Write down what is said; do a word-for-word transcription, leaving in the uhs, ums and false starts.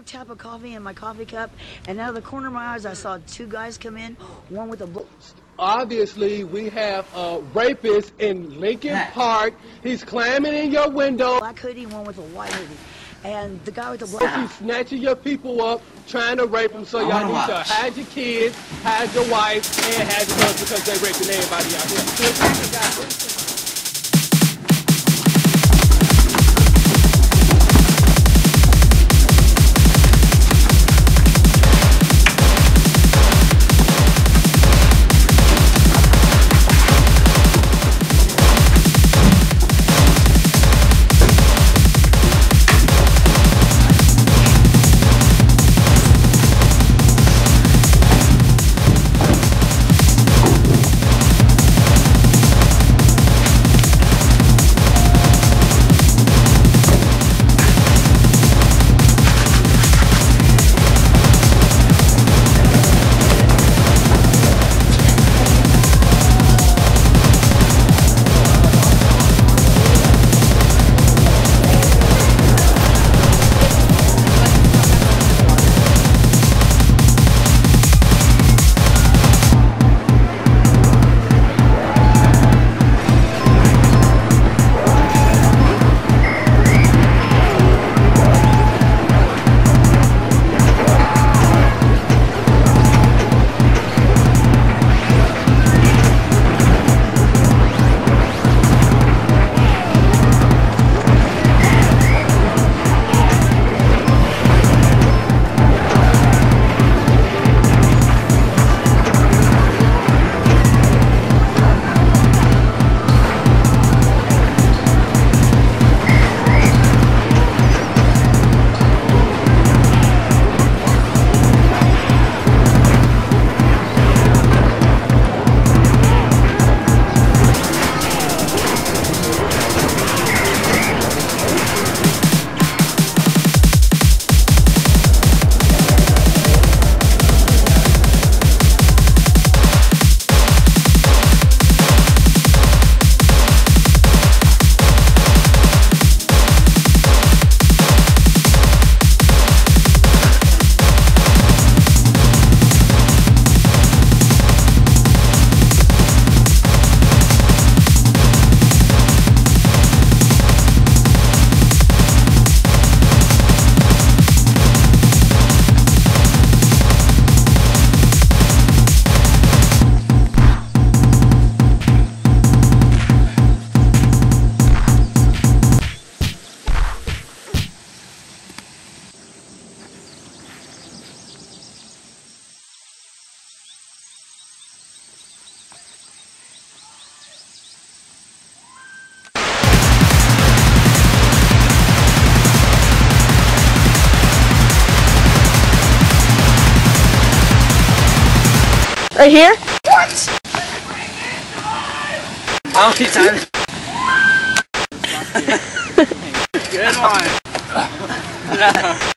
little tap of coffee in my coffee cup, and out of the corner of my eyes, I saw two guys come in, one with a blue. Obviously, we have a rapist in Lincoln Park. He's climbing in your window. Black hoodie, one with a white hoodie. And the guy with the black... He's snatching your people up, trying to rape them, so y'all need to hide your kids, hide your wife, and hide your husband because they raping everybody out here. Right here? What? I don't keep time. Good one. No.